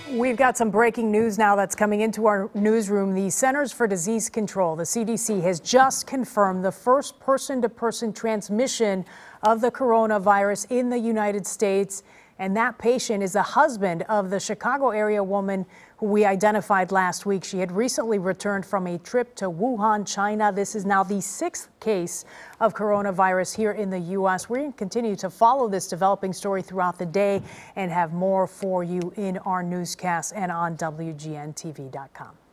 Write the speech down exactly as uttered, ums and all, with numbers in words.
We've got some breaking news now that's coming into our newsroom. The Centers for Disease Control, the C D C, has just confirmed the first person-to-person transmission of the coronavirus in the United States. And that patient is the husband of the Chicago area woman who we identified last week. She had recently returned from a trip to Wuhan, China. This is now the sixth case of coronavirus here in the U S We're going to continue to follow this developing story throughout the day and have more for you in our newscasts and on W G N T V dot com.